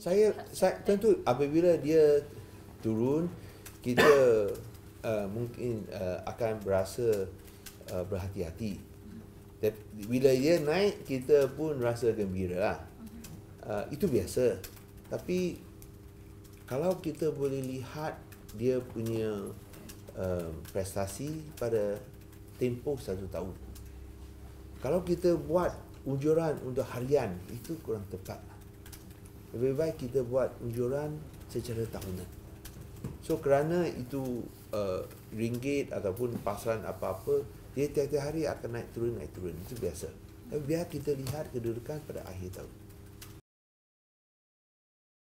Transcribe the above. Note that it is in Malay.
Saya tentu apabila dia turun, kita mungkin akan berasa berhati-hati. Bila dia naik, kita pun rasa gembira lah. Itu biasa. Tapi kalau kita boleh lihat dia punya prestasi pada tempoh 1 tahun. Kalau kita buat unjuran untuk harian, itu kurang tepat. Lebih baik kita buat unjuran secara tahunan. So kerana itu ringgit ataupun pasaran apa-apa, dia tiap-tiap hari akan naik turun. Itu biasa. Tapi biar kita lihat kedudukan pada akhir tahun.